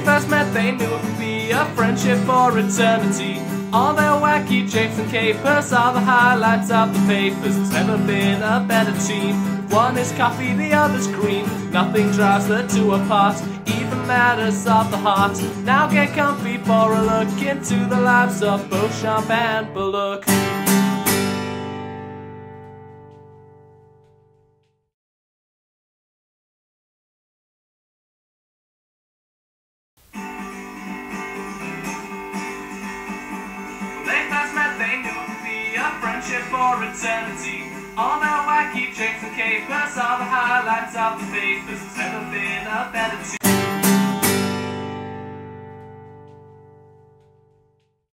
first met, they knew it would be a friendship for eternity. All their wacky japes and capers are the highlights of the papers. There's never been a better team. One is coffee, the other's cream. Nothing drives the two apart, even matters of the heart. Now get comfy for a look into the lives of Beauchamp and Bullock. They knew it would be a friendship for eternity. All their wacky japes and capers are the highlights of the papers. There's never been a better team.